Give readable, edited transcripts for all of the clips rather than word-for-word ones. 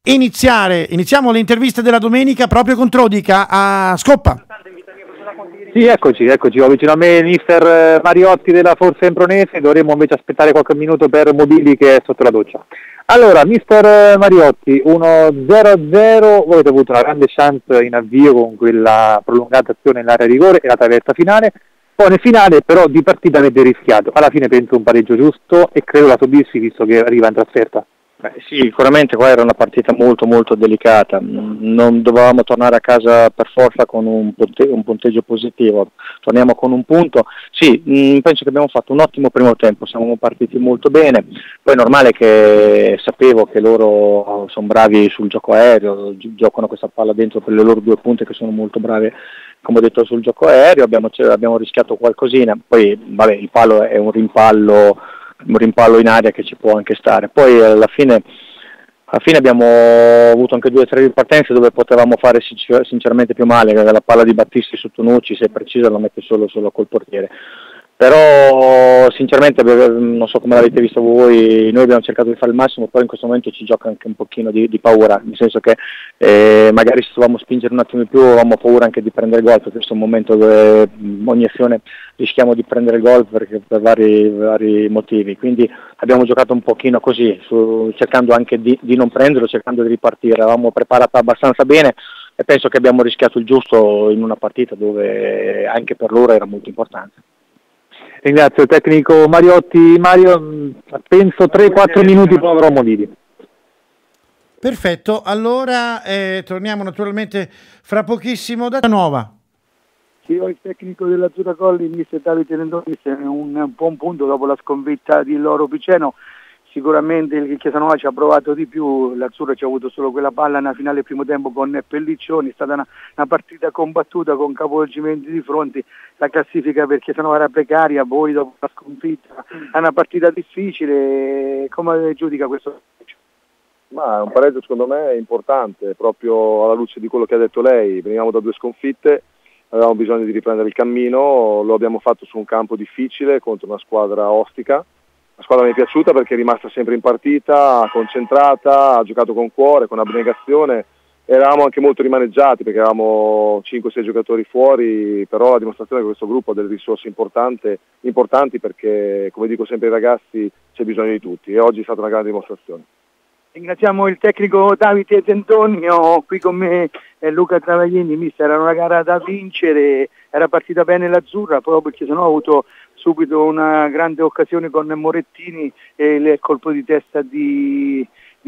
Iniziamo le interviste della domenica proprio con Trodica a Scoppa. Sì, eccoci, ho vicino a me il mister Mariotti della Forza Empronese, dovremmo invece aspettare qualche minuto per Mobili che è sotto la doccia. Allora, mister Mariotti, 1-0-0, voi avete avuto una grande chance in avvio con quella prolungata azione in area rigore e la traversa finale, poi nel finale però di partita avete rischiato, alla fine penso un pareggio giusto e credo la soddisfi visto che arriva in trasferta. Sì, sicuramente qua era una partita molto molto delicata, non dovevamo tornare a casa per forza con un punteggio positivo, torniamo con un punto. Sì, penso che abbiamo fatto un ottimo primo tempo, siamo partiti molto bene, poi è normale che sapevo che loro sono bravi sul gioco aereo, giocano questa palla dentro per le loro due punte che sono molto brave, come ho detto, sul gioco aereo, abbiamo rischiato qualcosina, poi vabbè, il palo è un rimpallo in aria che ci può anche stare. Poi alla fine abbiamo avuto anche 2 o 3 ripartenze dove potevamo fare sinceramente più male, la palla di Battisti su Tonucci, se è precisa la mette solo col portiere. Però sinceramente non so come l'avete visto voi, noi abbiamo cercato di fare il massimo, però in questo momento ci gioca anche un pochino di paura, nel senso che magari se dovevamo spingere un attimo in più avevamo paura anche di prendere gol, perché questo è un momento dove ogni azione rischiamo di prendere gol per vari motivi, quindi abbiamo giocato un pochino così, cercando anche di non prenderlo, cercando di ripartire, avevamo preparato abbastanza bene e penso che abbiamo rischiato il giusto in una partita dove anche per loro era molto importante. Ringrazio il tecnico Mariotti. Mario, penso 3-4 minuti poi avrò Mobili. Perfetto, allora torniamo naturalmente fra pochissimo da Nuova. Sì, ho il tecnico dell'Azzurra Colli, il mister Davide Tendoni, è un buon punto dopo la sconfitta di Loro Piceno. Sicuramente il Chiesanova ci ha provato di più, l'Azzurra ci ha avuto solo quella palla nella finale primo tempo con Pelliccioni, è stata una partita combattuta con capovolgimenti di fronti, la classifica per Chiesanova era precaria, poi dopo la sconfitta è una partita difficile, come giudica questo? Ma è un pareggio secondo me importante, proprio alla luce di quello che ha detto lei, veniamo da 2 sconfitte, avevamo bisogno di riprendere il cammino, lo abbiamo fatto su un campo difficile contro una squadra ostica. La squadra mi è piaciuta perché è rimasta sempre in partita, concentrata, ha giocato con cuore, con abnegazione. Eravamo anche molto rimaneggiati perché avevamo 5-6 giocatori fuori, però la dimostrazione è che questo gruppo ha delle risorse importanti perché, come dico sempre ai ragazzi, c'è bisogno di tutti e oggi è stata una grande dimostrazione. Ringraziamo il tecnico Davide Tentonio, qui con me Luca Travaglini, mister, era una gara da vincere, era partita bene l'Azzurra, proprio perché sennò ha avuto subito una grande occasione con Morettini e il colpo di testa di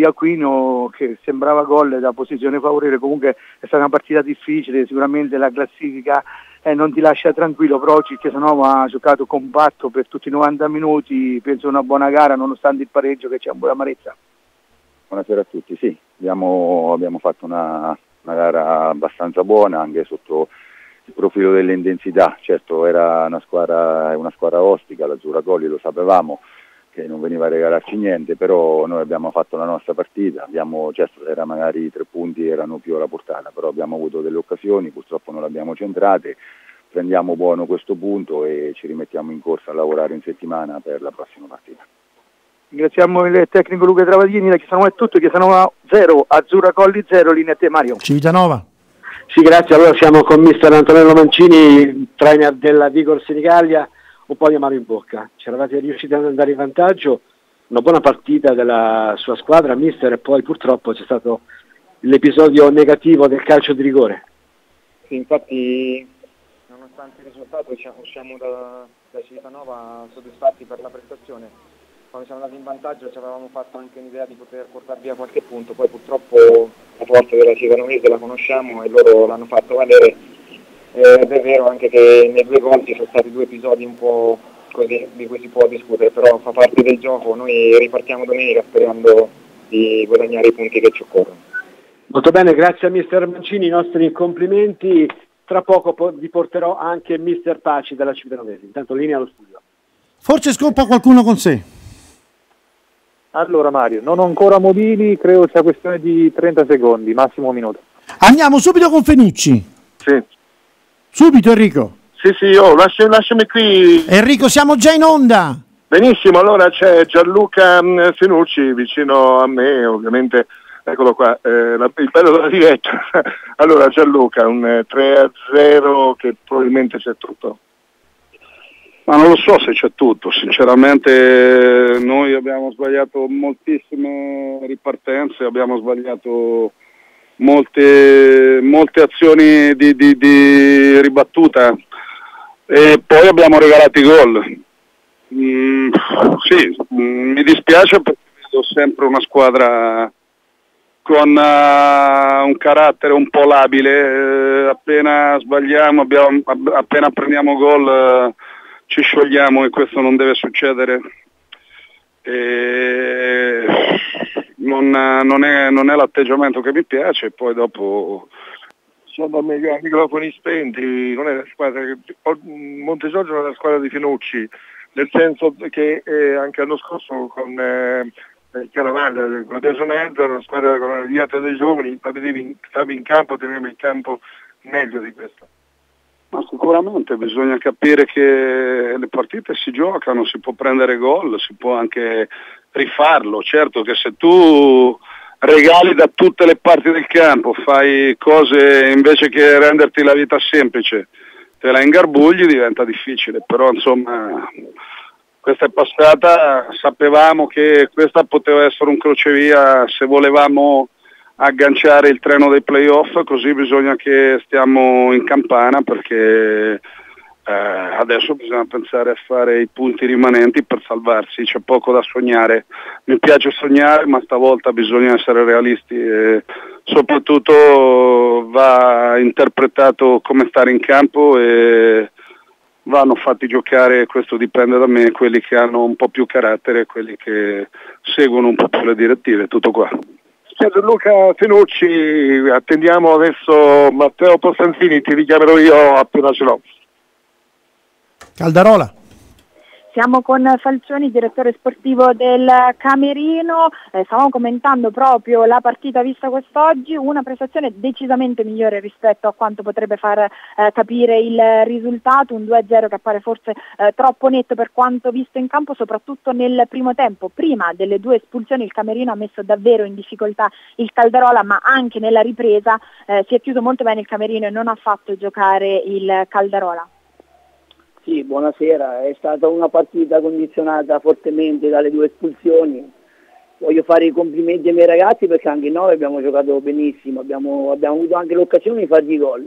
Aquino che sembrava gol da posizione favorevole. Comunque è stata una partita difficile, sicuramente la classifica non ti lascia tranquillo, però oggi Chiesanova ha giocato compatto per tutti i 90 minuti, penso una buona gara nonostante il pareggio che c'è un po' di amarezza. Buonasera a tutti, sì, abbiamo fatto una gara abbastanza buona anche sotto il profilo delle intensità. Certo era una squadra ostica, l'Azzurra Colli, lo sapevamo che non veniva a regalarci niente, però noi abbiamo fatto la nostra partita, certo era magari 3 punti erano più alla portata, però abbiamo avuto delle occasioni, purtroppo non le abbiamo centrate, prendiamo buono questo punto e ci rimettiamo in corsa a lavorare in settimana per la prossima partita. Ringraziamo il tecnico Luca Travaglini, da Chiesanova è tutto, Chiesanova 0, Azzurra Colli 0, linea a te Mario. Civitanova. Sì, grazie, allora siamo con mister Antonello Mancini, trainer della Vigor Senigallia, un po' di amaro in bocca. C'eravate riusciti ad andare in vantaggio, una buona partita della sua squadra, mister, e poi purtroppo c'è stato l'episodio negativo del calcio di rigore. Sì, infatti nonostante il risultato usciamo da Civitanova soddisfatti per la prestazione. Quando siamo andati in vantaggio ci avevamo fatto anche un'idea di poter portare via qualche punto, poi purtroppo la forza della Civitanova la conosciamo e loro l'hanno fatto valere, ed è vero anche che nei 2 gol ci sono stati 2 episodi un po' così di cui si può discutere, però fa parte del gioco, noi ripartiamo domenica sperando di guadagnare i punti che ci occorrono. Molto bene, grazie a mister Mancini, i nostri complimenti, tra poco vi porterò anche mister Paci della Civitanovese, intanto linea allo studio. Forse scoppa qualcuno con sé. Allora Mario, non ho ancora Mobili, credo sia questione di 30 secondi, massimo un minuto. Andiamo subito con Fenucci. Sì. Subito Enrico. Sì, lasciami qui. Enrico, siamo già in onda. Benissimo, allora c'è Gianluca Fenucci vicino a me, ovviamente Eccolo qua, il bello della diretta. Allora Gianluca, un 3-0 che probabilmente c'è tutto. Ma non lo so se c'è tutto, sinceramente noi abbiamo sbagliato moltissime ripartenze, abbiamo sbagliato molte azioni di ribattuta e poi abbiamo regalato i gol. Sì, mi dispiace perché vedo sempre una squadra con un carattere un po' labile, appena sbagliamo, appena prendiamo gol ci sciogliamo e questo non deve succedere. Non è l'atteggiamento che mi piace, poi dopo sono a microfoni spenti, non è la squadra Montegiorgio è una squadra di Finucci, nel senso che anche l'anno scorso con il Caravaglia, con Adesso Mezzo, una squadra con la dieta dei giovani, stavi in campo, tenevi il campo meglio di questo. Ma sicuramente bisogna capire che le partite si giocano, si può prendere gol, si può anche rifarlo. Certo che se tu regali da tutte le parti del campo, fai cose invece che renderti la vita semplice, te la ingarbugli, diventa difficile, però insomma questa è passata, sapevamo che questa poteva essere un crocevia se volevamo agganciare il treno dei playoff, così bisogna che stiamo in campana perché adesso bisogna pensare a fare i punti rimanenti per salvarsi, c'è poco da sognare. Mi piace sognare, ma stavolta bisogna essere realisti e soprattutto va interpretato come stare in campo e vanno fatti giocare, questo dipende da me, quelli che hanno un po' più carattere, quelli che seguono un po' più le direttive, tutto qua. Luca Fenucci, attendiamo adesso Matteo Postanzini, ti richiamerò io appena ce l'ho. Caldarola. Siamo con Falcioni, direttore sportivo del Camerino, stavamo commentando proprio la partita vista quest'oggi, una prestazione decisamente migliore rispetto a quanto potrebbe far capire il risultato, un 2-0 che appare forse troppo netto per quanto visto in campo, soprattutto nel primo tempo. Prima delle 2 espulsioni il Camerino ha messo davvero in difficoltà il Caldarola, ma anche nella ripresa si è chiuso molto bene il Camerino e non ha fatto giocare il Caldarola. Sì, buonasera, è stata una partita condizionata fortemente dalle 2 espulsioni. Voglio fare i complimenti ai miei ragazzi perché anche noi abbiamo giocato benissimo, abbiamo avuto anche l'occasione di fargli gol,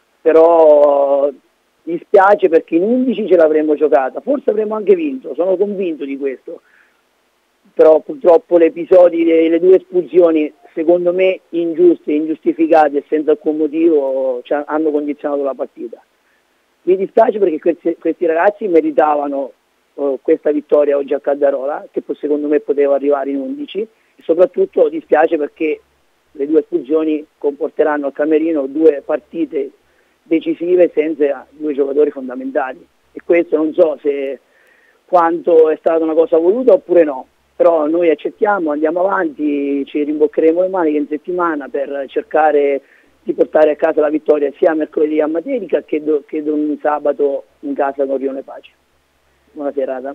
però mi spiace perché in 11 ce l'avremmo giocata, forse avremmo anche vinto, sono convinto di questo, però purtroppo gli episodi delle 2 espulsioni, secondo me ingiuste, ingiustificate e senza alcun motivo, hanno condizionato la partita. Mi dispiace perché questi ragazzi meritavano questa vittoria oggi a Caldarola, che secondo me poteva arrivare in 11, e soprattutto dispiace perché le 2 espulsioni comporteranno al Camerino 2 partite decisive senza 2 giocatori fondamentali, e questo non so se quanto è stata una cosa voluta oppure no, però noi accettiamo, andiamo avanti, ci rimboccheremo le maniche in settimana per cercare di portare a casa la vittoria sia mercoledì a Materica che un sabato in casa con Rione Pace. Buona serata.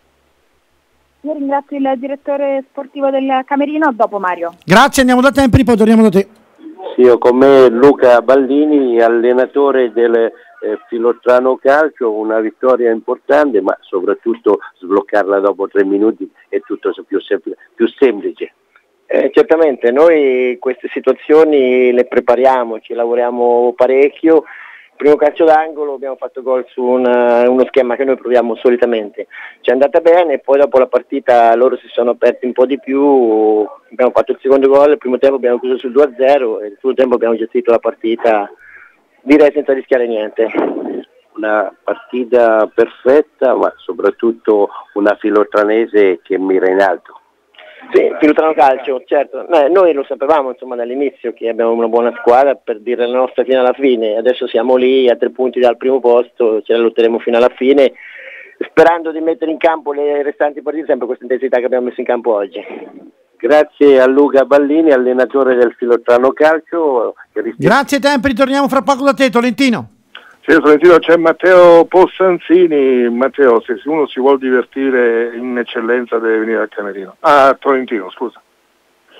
Io ringrazio il direttore sportivo del Camerino, dopo Mario. Grazie, andiamo da Tempri, poi torniamo da te. Sì, ho con me Luca Baldini, allenatore del Filottrano Calcio, una vittoria importante, ma soprattutto sbloccarla dopo 3 minuti è tutto più semplice. Certamente, noi queste situazioni le prepariamo, ci lavoriamo parecchio. Il primo calcio d'angolo abbiamo fatto gol su uno schema che noi proviamo solitamente, ci è andata bene, poi dopo la partita loro si sono aperti un po' di più, abbiamo fatto il secondo gol, il primo tempo abbiamo chiuso sul 2-0 e il secondo tempo abbiamo gestito la partita direi senza rischiare niente. Una partita perfetta, ma soprattutto una filottranese che mira in alto. Sì, Filottrano Calcio, certo, noi lo sapevamo insomma dall'inizio che abbiamo una buona squadra per dire la nostra fino alla fine, adesso siamo lì a 3 punti dal primo posto, ce la lotteremo fino alla fine, sperando di mettere in campo le restanti partite sempre con questa intensità che abbiamo messo in campo oggi. Grazie a Luca Ballini, allenatore del Filottrano Calcio. Grazie Tempri, torniamo fra poco da te, Tolentino. Sì, Tolentino, c'è Matteo Possanzini. Matteo, se uno si vuol divertire in eccellenza deve venire al Camerino. Ah, Tolentino, scusa.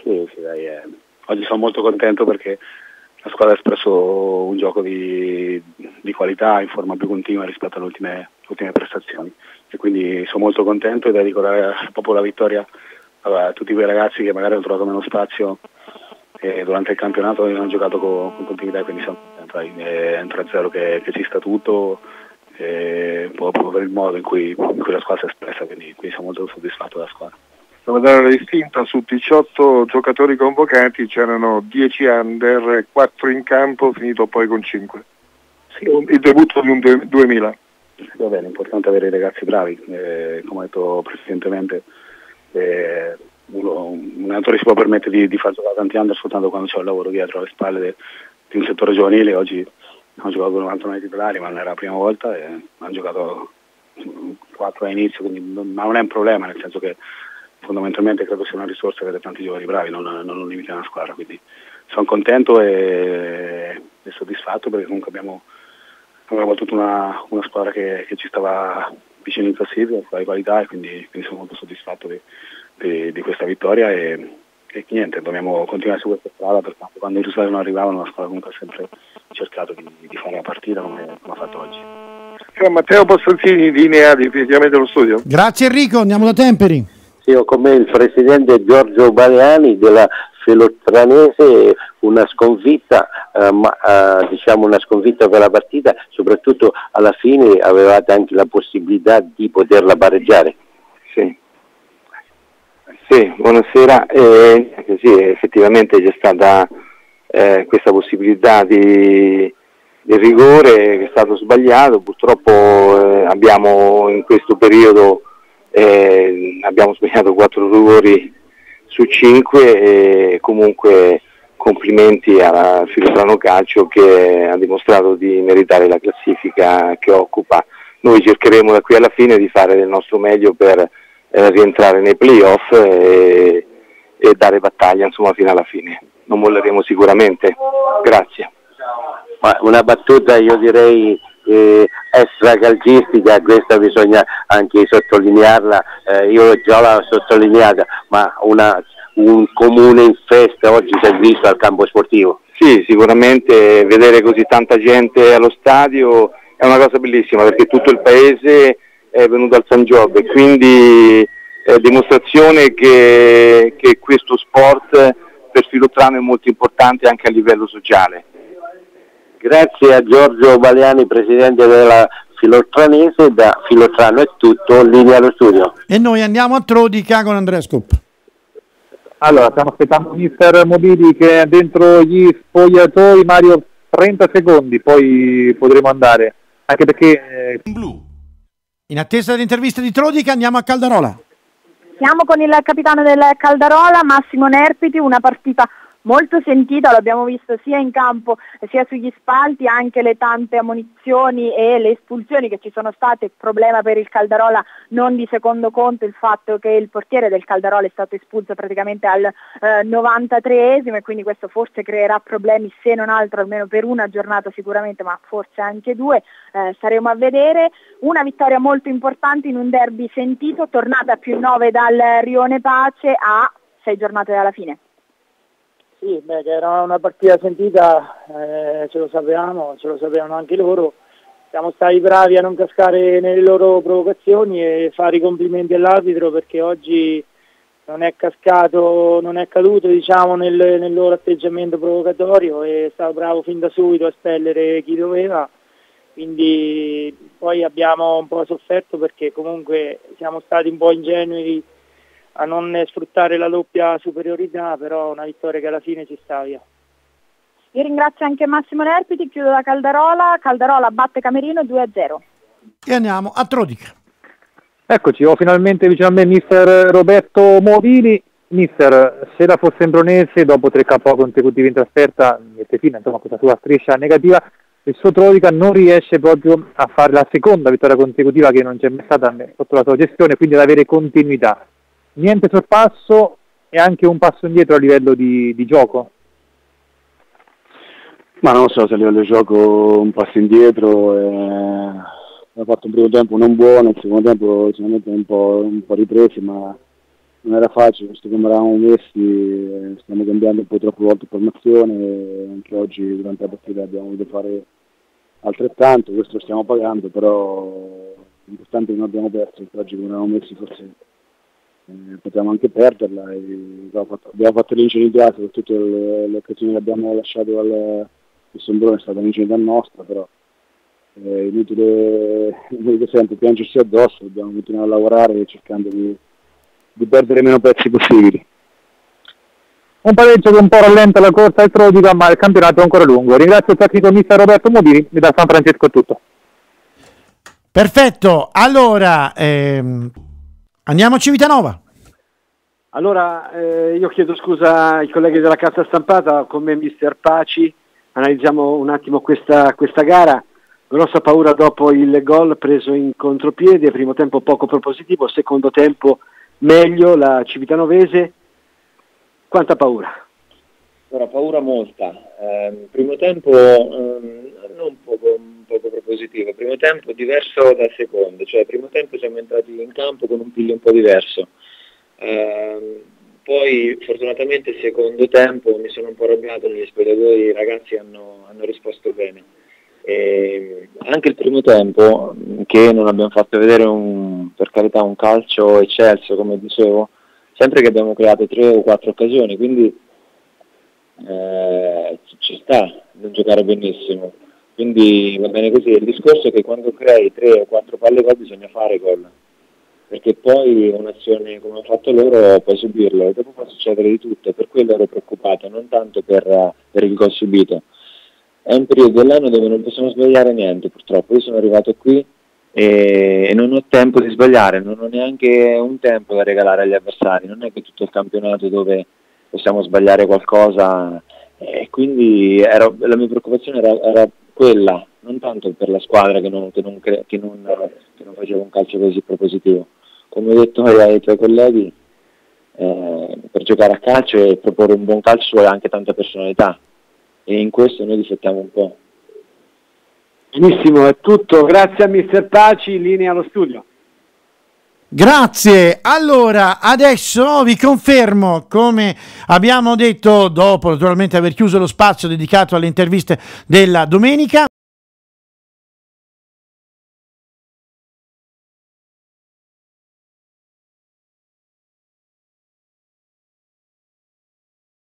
Sì, dai, oggi sono molto contento perché la squadra ha espresso un gioco di qualità in forma più continua rispetto alle ultime prestazioni, e quindi sono molto contento e dedico proprio la vittoria a tutti quei ragazzi che magari hanno trovato meno spazio e durante il campionato hanno giocato con continuità, quindi sono contento. È un 3-0 che ci sta tutto, proprio per il modo in cui la squadra si è espressa, quindi sono molto soddisfatto della squadra. Per dare la distinta, su 18 giocatori convocati c'erano 10 under, 4 in campo, finito poi con 5. Sì. Il debutto di un 2000. Va bene, è importante avere i ragazzi bravi, come ho detto precedentemente, un allenatore si può permettere di far giocare tanti under soltanto quando c'è un lavoro dietro alle spalle di un settore giovanile. Oggi hanno giocato 99 titolari, ma non era la prima volta, e hanno giocato 4 a inizio, quindi ma non è un problema, nel senso che fondamentalmente credo sia una risorsa avere tanti giovani bravi, non un limite alla squadra, quindi sono contento e soddisfatto, perché comunque abbiamo tutta una squadra che ci stava vicino in classifica, di qualità, e quindi sono molto soddisfatto di questa vittoria e niente, dobbiamo continuare su questa strada, perché quando i risultati non arrivavano la squadra comunque ha sempre cercato di fare la partita come ha fatto oggi. Matteo Possanzini, linea definitivamente allo studio. Grazie Enrico, andiamo da Temperi. Sì, ho con me il presidente Giorgio Baleani della Filottranese, una sconfitta, diciamo una sconfitta per la partita, soprattutto alla fine avevate anche la possibilità di poterla pareggiare. Sì, buonasera. Sì, effettivamente c'è stata questa possibilità del rigore che è stato sbagliato, purtroppo abbiamo in questo periodo abbiamo sbagliato 4 rigori su 5 e comunque complimenti alla Filotrano Calcio che ha dimostrato di meritare la classifica che occupa. Noi cercheremo da qui alla fine di fare del nostro meglio per rientrare nei playoff e dare battaglia insomma fino alla fine. Non molleremo sicuramente. Grazie. Ma una battuta io direi extra calcistica, questa bisogna anche sottolinearla, io già l'ho sottolineata, ma un comune in festa oggi si è visto al campo sportivo. Sì, sicuramente vedere così tanta gente allo stadio è una cosa bellissima, perché tutto il paese è venuto al San Giove, e quindi è dimostrazione che questo sport per Filotrano è molto importante anche a livello sociale. Grazie a Giorgio Baleani, presidente della Filottranese. Da Filotrano è tutto, linea allo studio. E noi andiamo a Trodica con Andrea Scoop. Allora, stiamo aspettando mister Mobili che è dentro gli spogliatoi. Mario, 30 secondi, poi potremo andare, anche perché in attesa dell'intervista di Trodica andiamo a Caldarola. Siamo con il capitano del Caldarola, Massimo Nerpiti, una partita molto sentita, l'abbiamo visto sia in campo sia sugli spalti, anche le tante ammonizioni e le espulsioni che ci sono state. Problema per il Caldarola non di secondo conto il fatto che il portiere del Caldarola è stato espulso praticamente al 93esimo, e quindi questo forse creerà problemi, se non altro almeno per una giornata sicuramente, ma forse anche 2, staremo a vedere. Una vittoria molto importante in un derby sentito, tornata a più 9 dal Rione Pace a 6 giornate dalla fine. Sì, che era una partita sentita, ce lo sapevano anche loro. Siamo stati bravi a non cascare nelle loro provocazioni e fare i complimenti all'arbitro, perché oggi non è caduto diciamo nel loro atteggiamento provocatorio, e è stato bravo fin da subito a espellere chi doveva. Quindi poi abbiamo un po' sofferto perché comunque siamo stati un po' ingenui a non sfruttare la doppia superiorità, però una vittoria che alla fine ci sta via. Io ringrazio anche Massimo Nerpiti, chiudo da Caldarola batte Camerino 2-0. E andiamo a Trodica. eccoci, ho finalmente vicino a me mister Roberto Movili. Mister, se la Fossembronese dopo 3 KO consecutivi in trasferta mette fine insomma a questa sua striscia negativa, il suo Trodica non riesce proprio a fare la seconda vittoria consecutiva che non c'è mai stata sotto la sua gestione, quindi ad avere continuità. Niente sorpasso e anche un passo indietro a livello di gioco? Ma non so se a livello di gioco un passo indietro, ha fatto un primo tempo non buono, il secondo tempo sicuramente un po' ripresi, ma non era facile, visto come eravamo messi, stiamo cambiando un po' troppe volte formazione, anche oggi durante la partita abbiamo dovuto fare altrettanto, questo lo stiamo pagando, però l'importante è che non abbiamo perso, perché oggi come eravamo messi forse potevamo anche perderla, e abbiamo fatto l'ingenuità, soprattutto le occasioni che abbiamo lasciato al Sombrone è stata un'ingenuità nostra, però è inutile sempre piangersi addosso, dobbiamo continuare a lavorare cercando di perdere meno pezzi possibili. Un pareggio che un po' rallenta la corsa al Trodica, ma il campionato è ancora lungo. Ringrazio il tecnico mister Roberto Mobili e da San Francesco è tutto. Perfetto, allora andiamo a Civitanova. Allora io chiedo scusa ai colleghi della carta stampata, con me mister Paci, analizziamo un attimo questa gara. Grossa paura dopo il gol preso in contropiede, primo tempo poco propositivo, secondo tempo meglio la Civitanovese. Quanta paura? Allora, paura molta. Primo tempo non poco propositivo, primo tempo diverso dal secondo, cioè primo tempo siamo entrati in campo con un piglio un po' diverso. Poi fortunatamente il secondo tempo mi sono un po' arrabbiato, gli spettatori, i ragazzi hanno risposto bene. E anche il primo tempo, che non abbiamo fatto vedere per carità un calcio eccelso, come dicevo, sempre che abbiamo creato 3 o 4 occasioni, quindi ci sta non giocare benissimo, quindi va bene così. Il discorso è che quando crei 3 o 4 palle gol bisogna fare gol, perché poi un'azione come hanno fatto loro puoi subirlo e dopo può succedere di tutto, per quello ero preoccupato, non tanto per il gol subito. È un periodo dell'anno dove non possiamo sbagliare niente, purtroppo. Io sono arrivato qui e non ho tempo di sbagliare, non ho neanche un tempo da regalare agli avversari, non è che tutto il campionato dove possiamo sbagliare qualcosa, e quindi la mia preoccupazione era quella, non tanto per la squadra che non faceva un calcio così propositivo. Come ho detto ai tuoi colleghi, per giocare a calcio e proporre un buon calcio ci vuole anche tanta personalità, e in questo noi difettiamo un po'. Benissimo, è tutto, grazie a mister Paci, linea allo studio. Grazie, allora adesso vi confermo, come abbiamo detto dopo naturalmente aver chiuso lo spazio dedicato alle interviste della domenica,